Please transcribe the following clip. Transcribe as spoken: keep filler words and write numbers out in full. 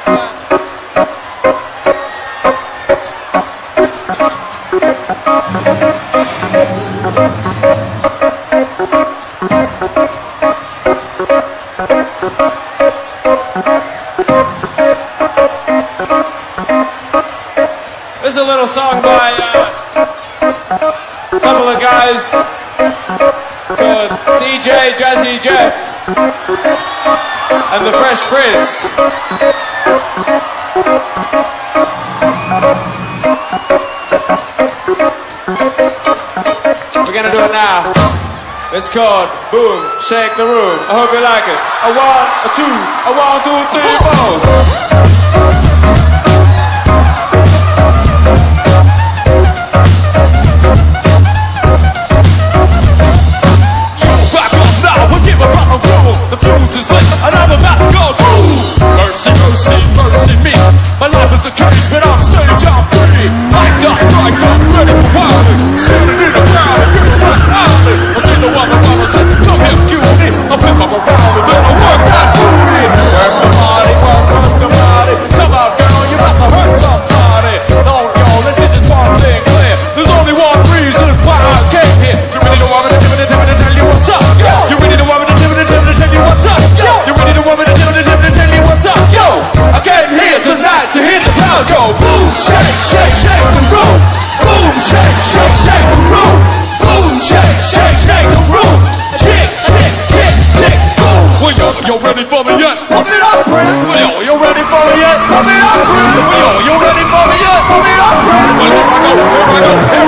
This is a little song by uh, a couple of guys called D J Jazzy Jeff and the Fresh Prince. We're gonna do it now. It's called Boom, Shake the Room. I hope you like it. A one, a two, a one, two, three, four. The fuse is lit and I'm about to go boom. Mercy, mercy, mercy me. My life is a cage but on stage I'm free. I got fright, I'm ready for wilding. Standing in the crowd and girls like island. I see the one that wanna say, come here, cutie. I'll pick up around and then I'll work that booty. Work the body, work, work the body. Come on girl, you about to hurt somebody. Don't go, let's get this one thing clear. There's only one reason why I came here. You really don't want me to do it, to tell you what's up. You really don't want me to do it, to tell you what's up. Yo, you really don't want me to do it, to tell you what's up. Yo, I came here tonight to hear the crowd go boom, shake, shake, shake the room. Boom, shake, shake, shake the room. Boom, shake, shake, shake the room. Tick, tick, tick, tick, boom. Well, yo, you ready for me yet? Pump it up, Prince. Well, yo, you ready for me yet? Pump it up, Prince. Well, yo, you ready for me yet? Pump it up, Prince. Well, here I go, here I go, here